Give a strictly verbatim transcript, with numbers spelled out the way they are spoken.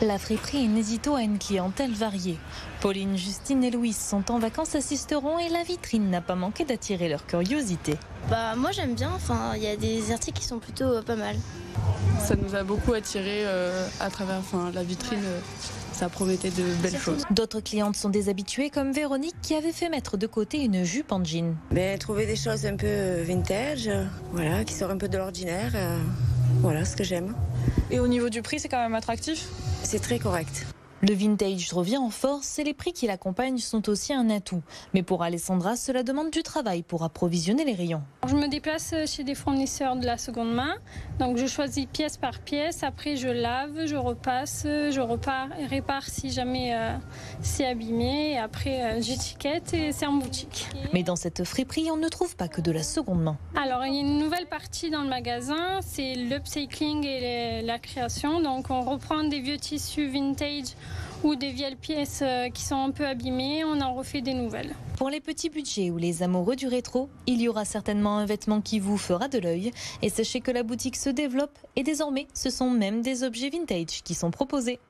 La friperie Inédito a une clientèle variée. Pauline, Justine et Louise sont en vacances à Sisteron et la vitrine n'a pas manqué d'attirer leur curiosité. Bah moi j'aime bien, enfin il y a des articles qui sont plutôt euh, pas mal. Ça nous a beaucoup attirés euh, à travers enfin, la vitrine. Euh, ça promettait de belles choses. D'autres clientes sont des habituées comme Véronique qui avait fait mettre de côté une jupe en jean. Ben, trouver des choses un peu vintage, euh, voilà, qui sortent un peu de l'ordinaire. Euh, voilà ce que j'aime. Et au niveau du prix, c'est quand même attractif? C'est très correct. Le vintage revient en force et les prix qui l'accompagnent sont aussi un atout. Mais pour Alessandra, cela demande du travail pour approvisionner les rayons. Je me déplace chez des fournisseurs de la seconde main. Donc je choisis pièce par pièce. Après je lave, je repasse, je repars, répare si jamais euh, c'est abîmé. Et après euh, j'étiquette et c'est en boutique. Mais dans cette friperie, on ne trouve pas que de la seconde main. Alors il y a une nouvelle partie dans le magasin, c'est l'upcycling et les, la création. Donc on reprend des vieux tissus vintage ou des vieilles pièces qui sont un peu abîmées, on en refait des nouvelles. Pour les petits budgets ou les amoureux du rétro, il y aura certainement un vêtement qui vous fera de l'œil. Et sachez que la boutique se développe et désormais, ce sont même des objets vintage qui sont proposés.